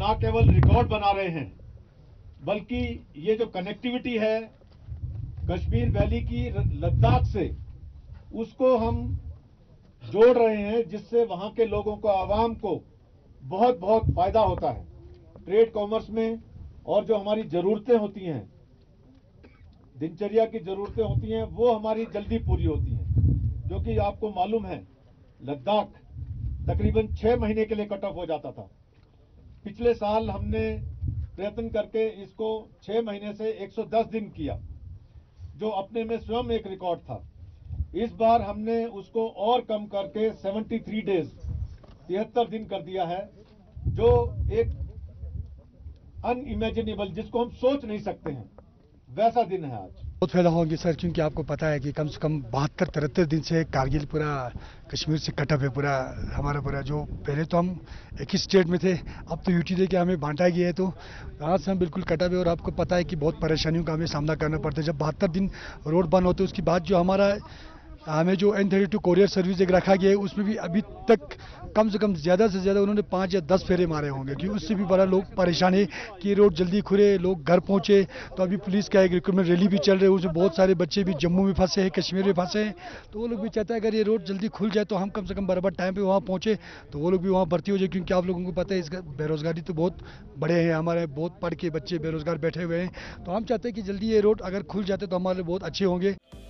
ना केवल रिकॉर्ड बना रहे हैं, बल्कि ये जो कनेक्टिविटी है कश्मीर वैली की लद्दाख से, उसको हम जोड़ रहे हैं, जिससे वहां के लोगों को, आवाम को बहुत बहुत फायदा होता है ट्रेड कॉमर्स में। और जो हमारी जरूरतें होती हैं, दिनचर्या की जरूरतें होती हैं, वो हमारी जल्दी पूरी होती हैं। जो कि आपको मालूम है, लद्दाख तकरीबन 6 महीने के लिए कट ऑफ हो जाता था। पिछले साल हमने प्रयत्न करके इसको 6 महीने से 110 दिन किया, जो अपने में स्वयं एक रिकॉर्ड था। इस बार हमने उसको और कम करके 73 डेज 73 दिन कर दिया है, जो एक अनइमेजिनेबल, जिसको हम सोच नहीं सकते हैं, वैसा दिन है आज। बहुत फायदा होंगे सर, क्योंकि आपको पता है कि कम से कम 72-73 दिन से कारगिल पूरा कश्मीर से कट ऑफ है, पूरा हमारा पूरा। जो पहले तो हम एक ही स्टेट में थे, अब तो यूटी दे के हमें बांटा गया है, तो यहाँ से हम बिल्कुल कट ऑफ है। और आपको पता है कि बहुत परेशानियों का हमें सामना करना पड़ता है जब 72 दिन रोड बंद होते हैं। उसके बाद जो हमें जो N32 कोरियर सर्विस एक रखा गया है, उसमें भी अभी तक कम से कम ज़्यादा से ज़्यादा उन्होंने 5 या 10 फेरे मारे होंगे, क्योंकि उससे भी बड़ा लोग परेशान है कि रोड जल्दी खुले, लोग घर पहुंचे। तो अभी पुलिस का एक रिक्रूटमेंट रैली भी चल रही है, उसमें बहुत सारे बच्चे भी जम्मू में फंसे हैं, कश्मीर में फंसे हैं। तो वो लोग भी चाहते हैं अगर ये रोड जल्दी खुल जाए तो हम कम से कम बराबर टाइम पर वहाँ पहुँचे, तो वो लोग भी वहाँ भर्ती हो जाए। क्योंकि आप लोगों को पता है इसका बेरोजगारी तो बहुत बड़े हैं, हमारे बहुत पढ़ के बच्चे बेरोजगार बैठे हुए हैं। तो हम चाहते हैं कि जल्दी ये रोड अगर खुल जाते तो हमारे बहुत अच्छे होंगे।